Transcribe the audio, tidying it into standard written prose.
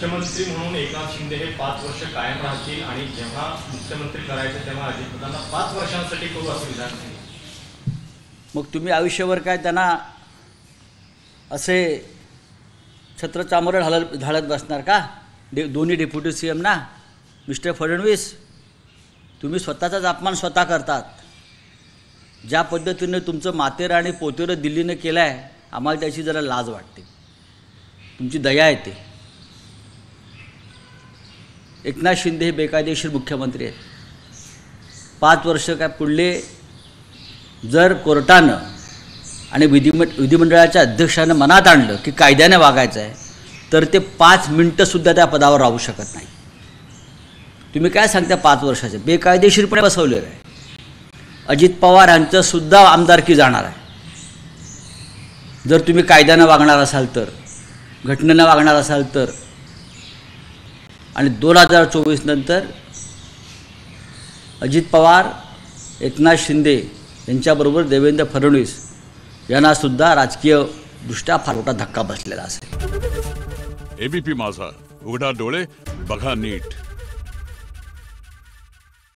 मुख्यमंत्री म्हणून एकनाथ शिंदे हे 5 वर्ष कायम राहतील आणि जेव्हा मुख्यमंत्री करायचं तेव्हा अजितदादांना 5 वर्षांसाठी करू असं विधान नाही। मग तुम्ही आयुष्यभर काय त्यांना असे छत्र चामर ढाळत बसणार का? दोन्ही डेप्युटी CM ना मिस्टर फडणवीस, तुम्ही स्वतःचाच अपमान स्वतः करतात। ज्या पद्धतीने तुमचं मातेरं आणि पोतेरं दिल्लीनं केलं आहे, आम्हाला त्याची जरा लाज वाटते, तुमची दया येते। एकनाथ शिंदे हे बेकायदेशीर मुख्यमंत्री आहेत। 5 वर्ष काय पुढले जर कोर्टानं आणि विधिमंडळाच्या अध्यक्षानं मनात आणलं की कायद्याने वागायचं आहे, तर ते 5 मिनिटंसुद्धा त्या पदावर राहू शकत नाही। तुम्ही काय सांगता 5 वर्षाचे बेकायदेशीरपणे बसवलेलं आहे। अजित पवार यांचंसुद्धा आमदारकी जाणार आहे जर तुम्ही कायद्यानं वागणार असाल तर, घटनेनं वागणार असाल तर। आणि 2024 नंतर अजित पवार, एकनाथ शिंदे यांच्याबरोबर देवेंद्र फडणवीस यांनासुद्धा राजकीयदृष्ट्या फार मोठा धक्का बसलेला असेल। ABP माझा, उघडा डोळे बघा नीट।